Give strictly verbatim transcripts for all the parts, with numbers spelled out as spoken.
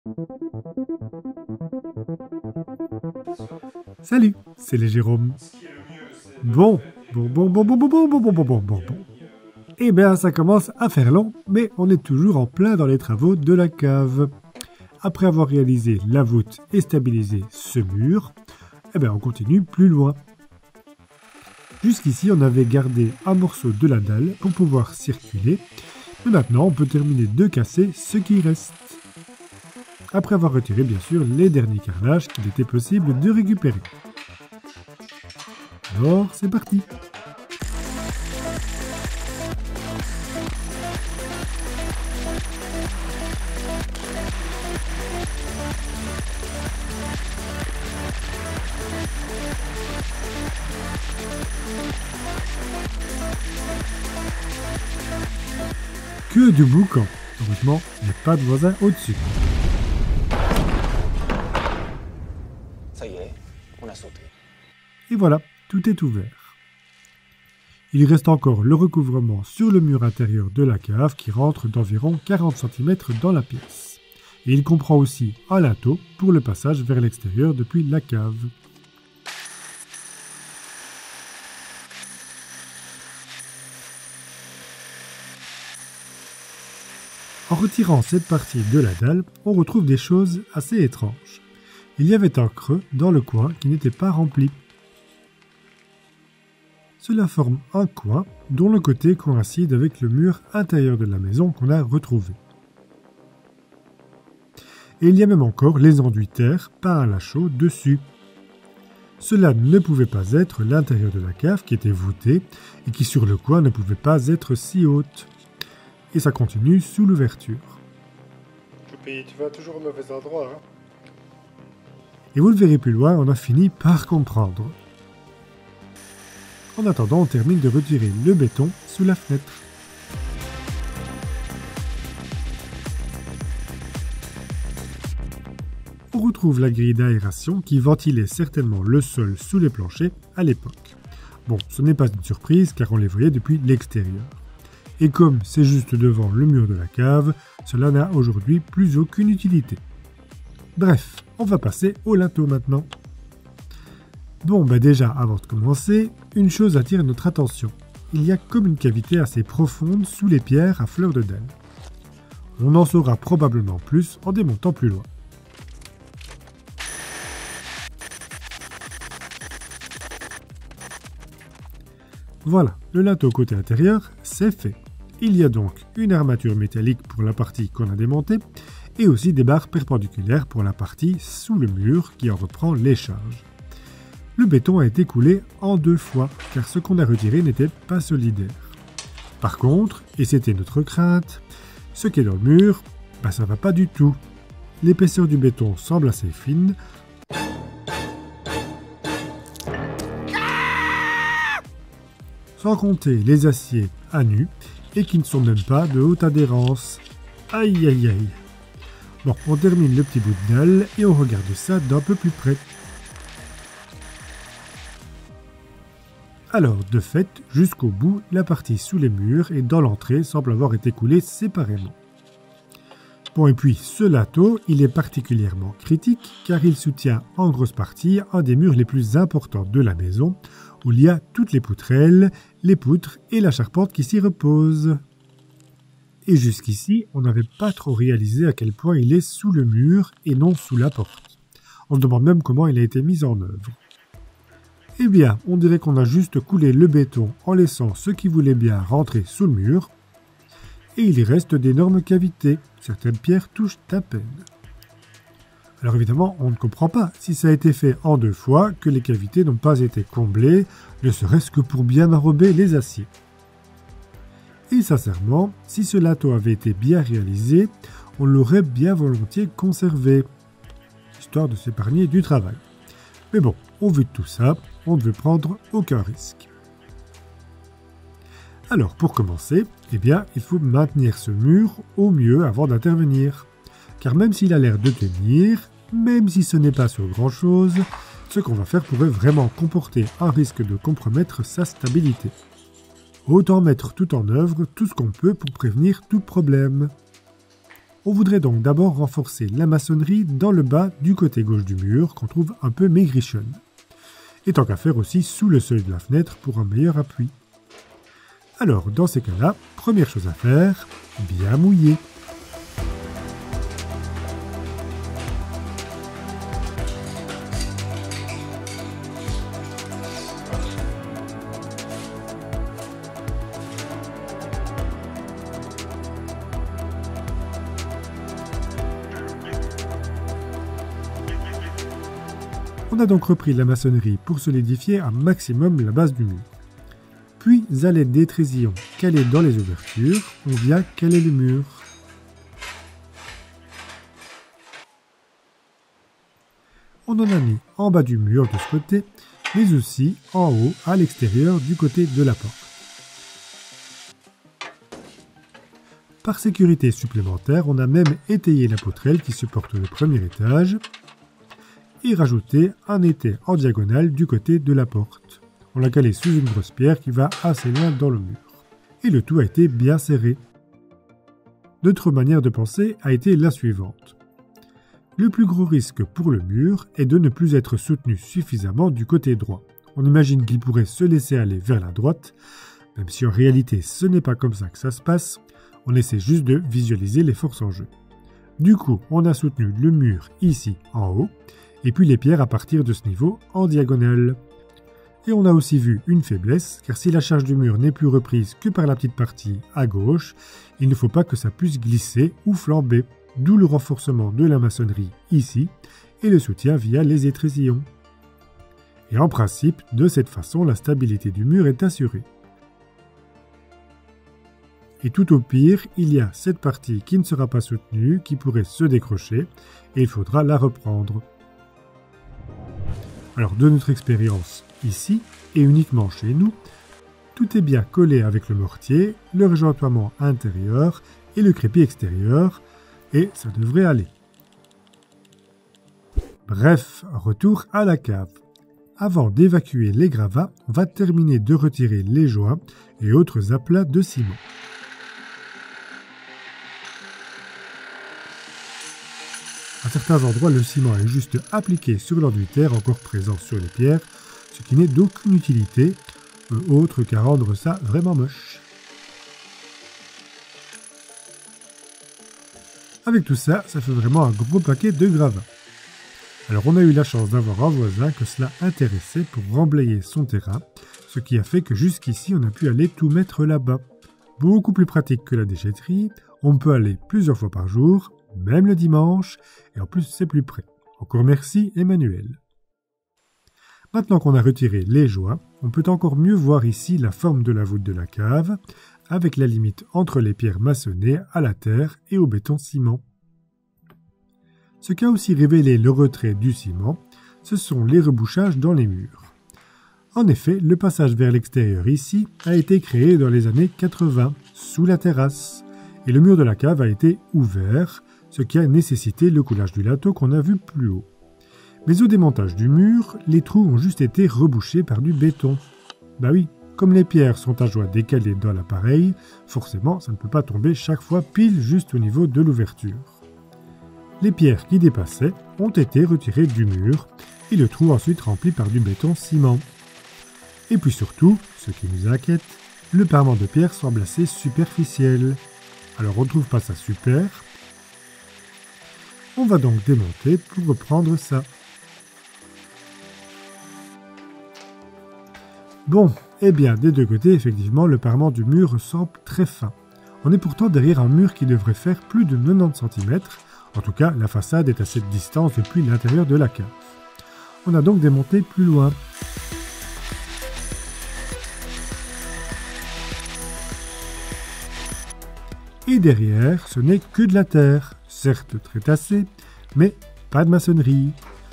Salut, c'est les Jérôme. Bon, bon, bon, bon, bon, bon, bon, bon, bon, bon, bon, bon, bon. Eh bien, ça commence à faire long, mais on est toujours en plein dans les travaux de la cave. Après avoir réalisé la voûte et stabilisé ce mur, eh bien, on continue plus loin. Jusqu'ici, on avait gardé un morceau de la dalle pour pouvoir circuler, mais maintenant, on peut terminer de casser ce qui reste. Après avoir retiré, bien sûr, les derniers carrelages qu'il était possible de récupérer. Alors, c'est parti! Que du boucan! Heureusement, il n'y a pas de voisin au-dessus. Ça y est, on a sauté. Et voilà, tout est ouvert. Il reste encore le recouvrement sur le mur intérieur de la cave qui rentre d'environ quarante centimètres dans la pièce. Et il comprend aussi un linteau pour le passage vers l'extérieur depuis la cave. En retirant cette partie de la dalle, on retrouve des choses assez étranges. Il y avait un creux dans le coin qui n'était pas rempli. Cela forme un coin dont le côté coïncide avec le mur intérieur de la maison qu'on a retrouvé. Et il y a même encore les enduits terre peints à chaux dessus. Cela ne pouvait pas être l'intérieur de la cave qui était voûtée et qui sur le coin ne pouvait pas être si haute. Et ça continue sous l'ouverture. Choupi, tu vas toujours au mauvais endroit, hein? Et vous le verrez plus loin, on a fini par comprendre. En attendant, on termine de retirer le béton sous la fenêtre. On retrouve la grille d'aération qui ventilait certainement le sol sous les planchers à l'époque. Bon, ce n'est pas une surprise car on les voyait depuis l'extérieur. Et comme c'est juste devant le mur de la cave, cela n'a aujourd'hui plus aucune utilité. Bref, on va passer au linteau maintenant. Bon, bah déjà, avant de commencer, une chose attire notre attention. Il y a comme une cavité assez profonde sous les pierres à fleur de dalle. On en saura probablement plus en démontant plus loin. Voilà, le linteau côté intérieur, c'est fait. Il y a donc une armature métallique pour la partie qu'on a démontée et aussi des barres perpendiculaires pour la partie sous le mur qui en reprend les charges. Le béton a été coulé en deux fois car ce qu'on a retiré n'était pas solidaire. Par contre, et c'était notre crainte, ce qui est dans le mur, bah ça va pas du tout. L'épaisseur du béton semble assez fine. Sans compter les aciers à nu et qui ne sont même pas de haute adhérence. Aïe aïe aïe. Bon, on termine le petit bout de dalle et on regarde ça d'un peu plus près. Alors, de fait, jusqu'au bout, la partie sous les murs et dans l'entrée semble avoir été coulée séparément. Bon, et puis, ce linteau, il est particulièrement critique car il soutient en grosse partie un des murs les plus importants de la maison, où il y a toutes les poutrelles, les poutres et la charpente qui s'y reposent. Et jusqu'ici, on n'avait pas trop réalisé à quel point il est sous le mur et non sous la porte. On se demande même comment il a été mis en œuvre. Eh bien, on dirait qu'on a juste coulé le béton en laissant ceux qui voulaient bien rentrer sous le mur, et il y reste d'énormes cavités. Certaines pierres touchent à peine. Alors évidemment, on ne comprend pas si ça a été fait en deux fois que les cavités n'ont pas été comblées, ne serait-ce que pour bien enrober les aciers. Et sincèrement, si ce linteau avait été bien réalisé, on l'aurait bien volontiers conservé, histoire de s'épargner du travail. Mais bon, au vu de tout ça, on ne veut prendre aucun risque. Alors pour commencer, eh bien, il faut maintenir ce mur au mieux avant d'intervenir. Car même s'il a l'air de tenir, même si ce n'est pas sur grand chose, ce qu'on va faire pourrait vraiment comporter un risque de compromettre sa stabilité. Autant mettre tout en œuvre, tout ce qu'on peut pour prévenir tout problème. On voudrait donc d'abord renforcer la maçonnerie dans le bas du côté gauche du mur, qu'on trouve un peu maigrichonne. Et tant qu'à faire aussi sous le seuil de la fenêtre pour un meilleur appui. Alors, dans ces cas-là, première chose à faire, bien mouiller. On a donc repris la maçonnerie pour solidifier un maximum la base du mur. Puis, à l'aide des trésillons calés dans les ouvertures, on vient caler le mur. On en a mis en bas du mur de ce côté, mais aussi en haut à l'extérieur du côté de la porte. Par sécurité supplémentaire, on a même étayé la poutrelle qui supporte le premier étage et rajouté un étai en diagonale du côté de la porte. On l'a calé sous une grosse pierre qui va assez loin dans le mur. Et le tout a été bien serré. Notre manière de penser a été la suivante. Le plus gros risque pour le mur est de ne plus être soutenu suffisamment du côté droit. On imagine qu'il pourrait se laisser aller vers la droite, même si en réalité ce n'est pas comme ça que ça se passe, on essaie juste de visualiser les forces en jeu. Du coup, on a soutenu le mur ici en haut, et puis les pierres à partir de ce niveau en diagonale. Et on a aussi vu une faiblesse, car si la charge du mur n'est plus reprise que par la petite partie à gauche, il ne faut pas que ça puisse glisser ou flamber, d'où le renforcement de la maçonnerie ici, et le soutien via les étrésillons. Et en principe, de cette façon, la stabilité du mur est assurée. Et tout au pire, il y a cette partie qui ne sera pas soutenue, qui pourrait se décrocher, et il faudra la reprendre. Alors, de notre expérience ici, et uniquement chez nous, tout est bien collé avec le mortier, le réjointoiement intérieur et le crépi extérieur, et ça devrait aller. Bref, retour à la cave. Avant d'évacuer les gravats, on va terminer de retirer les joints et autres aplats de ciment. À certains endroits, le ciment est juste appliqué sur l'enduitaire encore présent sur les pierres, ce qui n'est d'aucune utilité, euh, autre qu'à rendre ça vraiment moche. Avec tout ça, ça fait vraiment un gros paquet de gravats. Alors on a eu la chance d'avoir un voisin que cela intéressait pour remblayer son terrain, ce qui a fait que jusqu'ici on a pu aller tout mettre là-bas. Beaucoup plus pratique que la déchetterie, on peut aller plusieurs fois par jour, même le dimanche, et en plus c'est plus près. Encore merci Emmanuel. Maintenant qu'on a retiré les joints, on peut encore mieux voir ici la forme de la voûte de la cave, avec la limite entre les pierres maçonnées à la terre et au béton ciment. Ce qu'a aussi révélé le retrait du ciment, ce sont les rebouchages dans les murs. En effet, le passage vers l'extérieur ici a été créé dans les années quatre-vingts, sous la terrasse, et le mur de la cave a été ouvert, ce qui a nécessité le coulage du lateau qu'on a vu plus haut. Mais au démontage du mur, les trous ont juste été rebouchés par du béton. Bah oui, comme les pierres sont à joie décalées dans l'appareil, forcément ça ne peut pas tomber chaque fois pile juste au niveau de l'ouverture. Les pierres qui dépassaient ont été retirées du mur et le trou ensuite rempli par du béton ciment. Et puis surtout, ce qui nous inquiète, le parement de pierre semble assez superficiel. Alors on ne trouve pas ça super. On va donc démonter pour reprendre ça. Bon, eh bien des deux côtés, effectivement, le parement du mur semble très fin. On est pourtant derrière un mur qui devrait faire plus de quatre-vingt-dix centimètres. En tout cas, la façade est à cette distance depuis l'intérieur de la cave. On a donc démonté plus loin. Et derrière, ce n'est que de la terre, certes très tassée, mais pas de maçonnerie.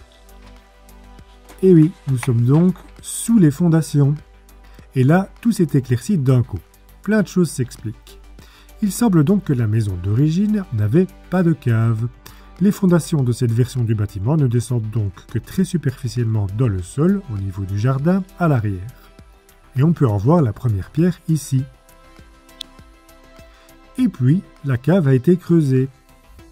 Et oui, nous sommes donc sous les fondations. Et là, tout s'est éclairci d'un coup. Plein de choses s'expliquent. Il semble donc que la maison d'origine n'avait pas de cave. Les fondations de cette version du bâtiment ne descendent donc que très superficiellement dans le sol, au niveau du jardin, à l'arrière. Et on peut en voir la première pierre ici. Et puis, la cave a été creusée.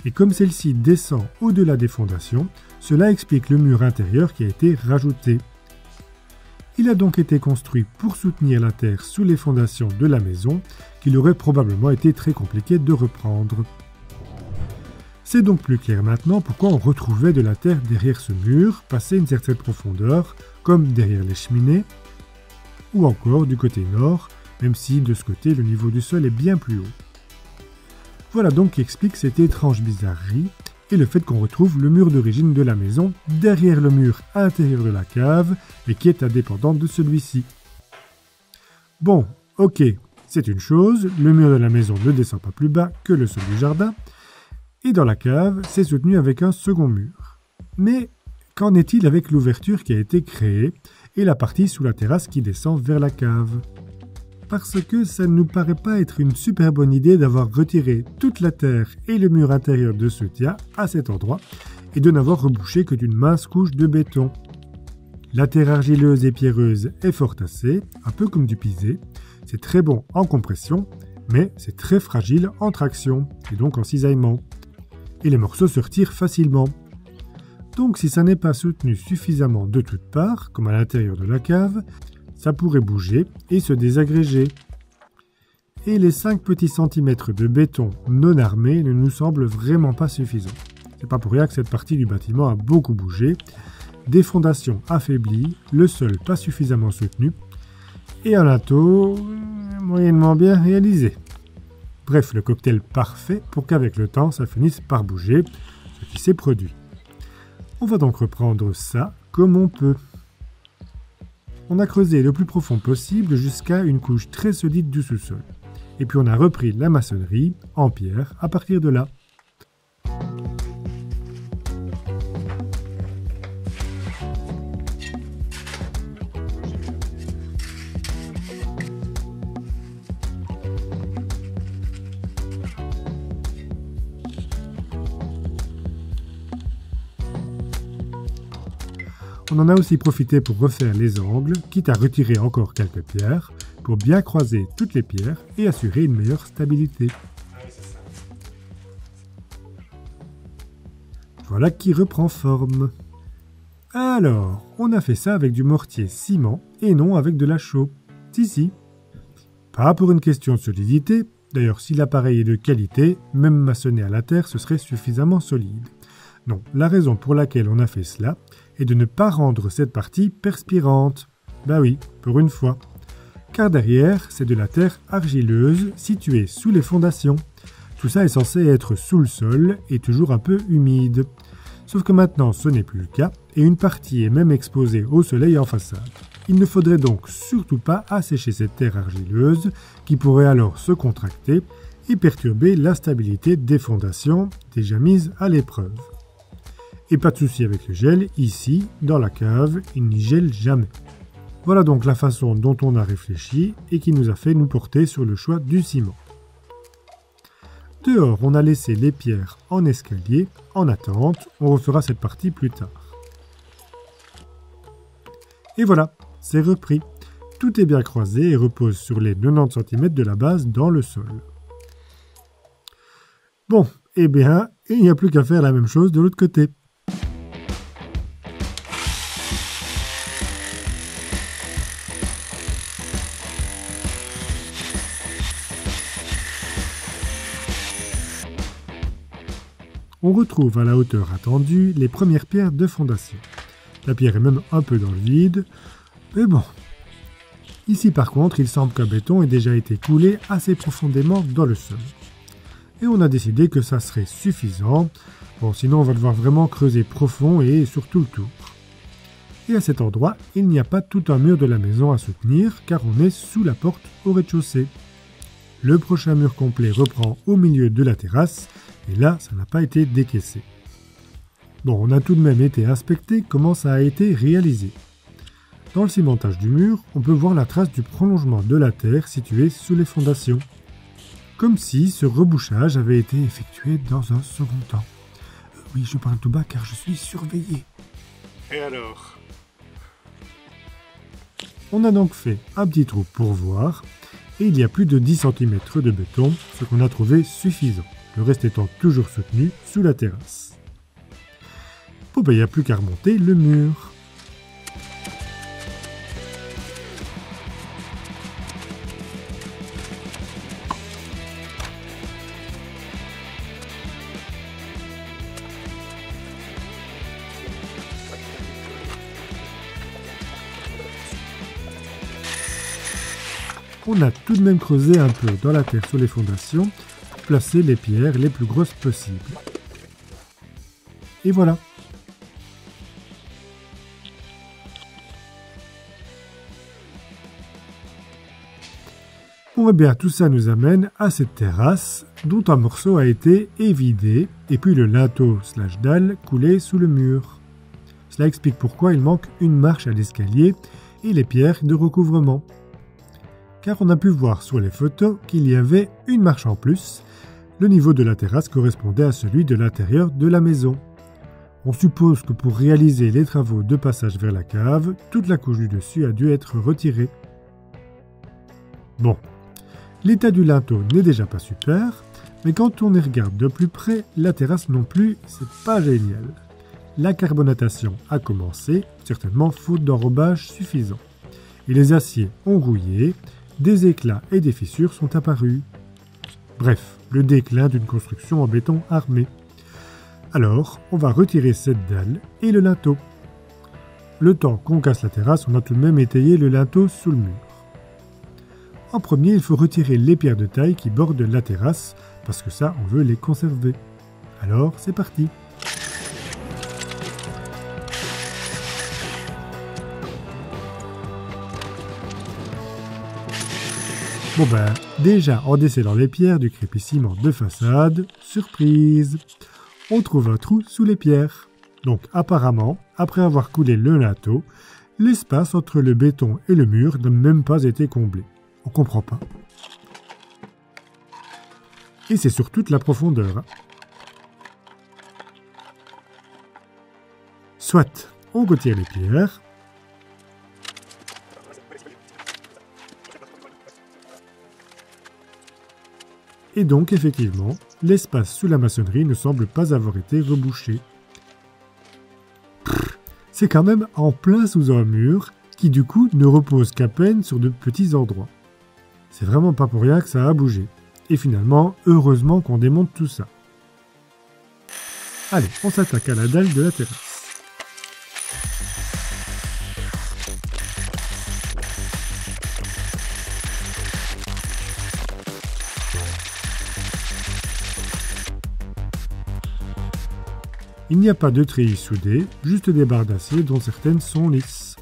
Et comme celle-ci descend au-delà des fondations, cela explique le mur intérieur qui a été rajouté. Il a donc été construit pour soutenir la terre sous les fondations de la maison, qu'il aurait probablement été très compliqué de reprendre. C'est donc plus clair maintenant pourquoi on retrouvait de la terre derrière ce mur, passé une certaine profondeur, comme derrière les cheminées, ou encore du côté nord, même si de ce côté le niveau du sol est bien plus haut. Voilà donc qui explique cette étrange bizarrerie, et le fait qu'on retrouve le mur d'origine de la maison derrière le mur intérieur de la cave, et qui est indépendant de celui-ci. Bon, ok, c'est une chose, le mur de la maison ne descend pas plus bas que le sol du jardin, et dans la cave, c'est soutenu avec un second mur. Mais qu'en est-il avec l'ouverture qui a été créée et la partie sous la terrasse qui descend vers la cave? Parce que ça ne nous paraît pas être une super bonne idée d'avoir retiré toute la terre et le mur intérieur de soutien à cet endroit et de n'avoir rebouché que d'une mince couche de béton. La terre argileuse et pierreuse est fort tassée, un peu comme du pisé. C'est très bon en compression, mais c'est très fragile en traction et donc en cisaillement. Et les morceaux se retirent facilement. Donc si ça n'est pas soutenu suffisamment de toutes parts, comme à l'intérieur de la cave, ça pourrait bouger et se désagréger. Et les cinq petits centimètres de béton non armé ne nous semblent vraiment pas suffisants. C'est pas pour rien que cette partie du bâtiment a beaucoup bougé, des fondations affaiblies, le sol pas suffisamment soutenu, et un linteau moyennement bien réalisé. Bref, le cocktail parfait pour qu'avec le temps, ça finisse par bouger, ce qui s'est produit. On va donc reprendre ça comme on peut. On a creusé le plus profond possible jusqu'à une couche très solide du sous-sol. Et puis on a repris la maçonnerie en pierre à partir de là. On en a aussi profité pour refaire les angles, quitte à retirer encore quelques pierres, pour bien croiser toutes les pierres et assurer une meilleure stabilité. Voilà qui reprend forme. Alors, on a fait ça avec du mortier ciment et non avec de la chaux. Si, si. Pas pour une question de solidité, d'ailleurs si l'appareil est de qualité, même maçonné à la terre, ce serait suffisamment solide. Non, la raison pour laquelle on a fait cela est de ne pas rendre cette partie perspirante. Bah oui, pour une fois. Car derrière, c'est de la terre argileuse située sous les fondations. Tout ça est censé être sous le sol et toujours un peu humide. Sauf que maintenant, ce n'est plus le cas et une partie est même exposée au soleil en façade. Il ne faudrait donc surtout pas assécher cette terre argileuse qui pourrait alors se contracter et perturber la stabilité des fondations déjà mises à l'épreuve. Et pas de souci avec le gel, ici, dans la cave, il n'y gèle jamais. Voilà donc la façon dont on a réfléchi et qui nous a fait nous porter sur le choix du ciment. Dehors, on a laissé les pierres en escalier, en attente, on refera cette partie plus tard. Et voilà, c'est repris. Tout est bien croisé et repose sur les quatre-vingt-dix centimètres de la base dans le sol. Bon, eh bien, il n'y a plus qu'à faire la même chose de l'autre côté. On retrouve à la hauteur attendue les premières pierres de fondation. La pierre est même un peu dans le vide, mais bon. Ici par contre, il semble qu'un béton ait déjà été coulé assez profondément dans le sol. Et on a décidé que ça serait suffisant, bon sinon on va devoir vraiment creuser profond et sur tout le tour. Et à cet endroit, il n'y a pas tout un mur de la maison à soutenir, car on est sous la porte au rez-de-chaussée. Le prochain mur complet reprend au milieu de la terrasse, et là, ça n'a pas été décaissé. Bon, on a tout de même été inspecter comment ça a été réalisé. Dans le cimentage du mur, on peut voir la trace du prolongement de la terre située sous les fondations. Comme si ce rebouchage avait été effectué dans un second temps. Euh, oui, je parle tout bas car je suis surveillé. Et alors? On a donc fait un petit trou pour voir, et il y a plus de dix centimètres de béton, ce qu'on a trouvé suffisant. le reste étant toujours soutenu sous la terrasse. Bon ben, il n'y a plus qu'à remonter le mur. On a tout de même creusé un peu dans la terre sur les fondations pour placer les pierres les plus grosses possibles. Et voilà. Bon, et bien, tout ça nous amène à cette terrasse dont un morceau a été évidé et puis le linteau slash dalle coulé sous le mur. Cela explique pourquoi il manque une marche à l'escalier et les pierres de recouvrement. Car on a pu voir sur les photos qu'il y avait une marche en plus. Le niveau de la terrasse correspondait à celui de l'intérieur de la maison. On suppose que pour réaliser les travaux de passage vers la cave, toute la couche du dessus a dû être retirée. Bon, l'état du linteau n'est déjà pas super, mais quand on y regarde de plus près, la terrasse non plus, c'est pas génial. La carbonatation a commencé, certainement faute d'enrobage suffisant. Et les aciers ont rouillé, des éclats et des fissures sont apparus. Bref, le déclin d'une construction en béton armé. Alors, on va retirer cette dalle et le linteau. Le temps qu'on casse la terrasse, on a tout de même étayé le linteau sous le mur. En premier, il faut retirer les pierres de taille qui bordent la terrasse, parce que ça, on veut les conserver. Alors, c'est parti. Bon ben, déjà en décellant les pierres du crépissiment de façade, surprise, on trouve un trou sous les pierres. Donc apparemment, après avoir coulé le linteau, l'espace entre le béton et le mur n'a même pas été comblé. On comprend pas. Et c'est sur toute la profondeur. Hein. Soit on retire les pierres, et donc, effectivement, l'espace sous la maçonnerie ne semble pas avoir été rebouché. C'est quand même en plein sous un mur, qui du coup ne repose qu'à peine sur de petits endroits. C'est vraiment pas pour rien que ça a bougé. Et finalement, heureusement qu'on démonte tout ça. Allez, on s'attaque à la dalle de la terrasse. Il n'y a pas de treillis soudés, juste des barres d'acier dont certaines sont lisses.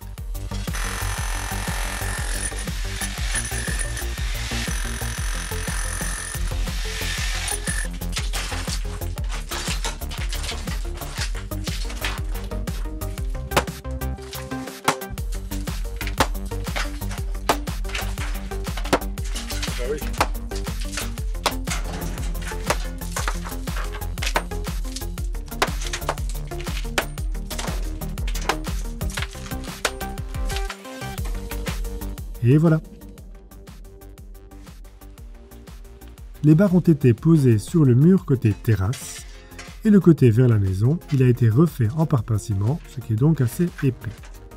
Bah oui. Et voilà. Les barres ont été posées sur le mur côté terrasse, et le côté vers la maison, il a été refait en parpaing-ciment, ce qui est donc assez épais.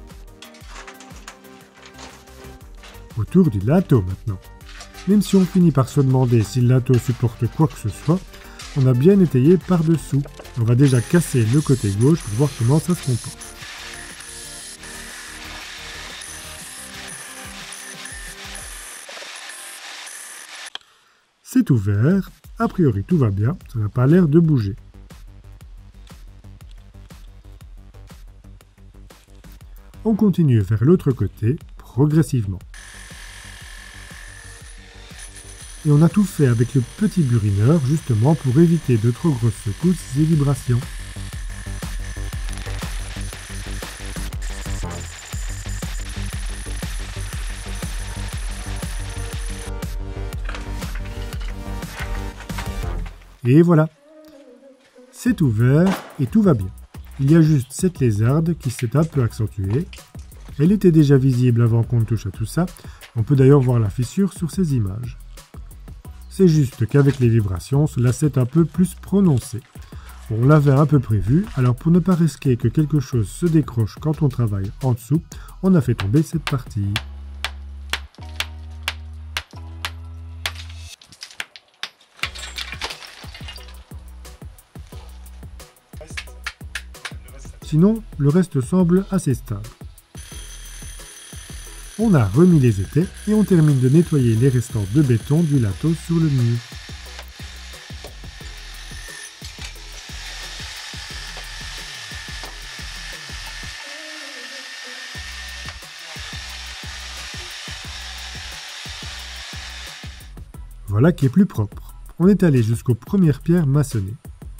Autour du linteau maintenant. Même si on finit par se demander si le linteau supporte quoi que ce soit, on a bien étayé par-dessous. On va déjà casser le côté gauche pour voir comment ça se comporte. C'est ouvert, a priori tout va bien, ça n'a pas l'air de bouger. On continue vers l'autre côté, progressivement. Et on a tout fait avec le petit burineur, justement pour éviter de trop grosses secousses et vibrations. Et voilà, c'est ouvert et tout va bien. Il y a juste cette lézarde qui s'est un peu accentuée. Elle était déjà visible avant qu'on ne touche à tout ça. On peut d'ailleurs voir la fissure sur ces images. C'est juste qu'avec les vibrations, cela s'est un peu plus prononcé. On l'avait un peu prévu, alors pour ne pas risquer que quelque chose se décroche quand on travaille en dessous, on a fait tomber cette partie. Sinon, le reste semble assez stable. On a remis les étais et on termine de nettoyer les restants de béton du lateau sur le mur. Voilà qui est plus propre. On est allé jusqu'aux premières pierres maçonnées.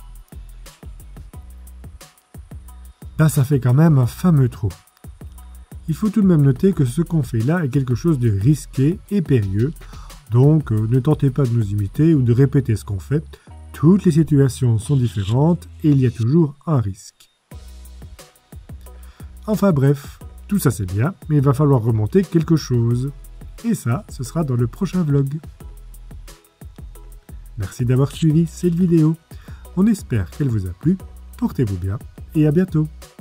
Là, ça fait quand même un fameux trou. Il faut tout de même noter que ce qu'on fait là est quelque chose de risqué et périlleux, donc euh, ne tentez pas de nous imiter ou de répéter ce qu'on fait. Toutes les situations sont différentes et il y a toujours un risque. Enfin bref, tout ça c'est bien, mais il va falloir remonter quelque chose. Et ça, ce sera dans le prochain vlog. Merci d'avoir suivi cette vidéo. On espère qu'elle vous a plu. Portez-vous bien et à bientôt.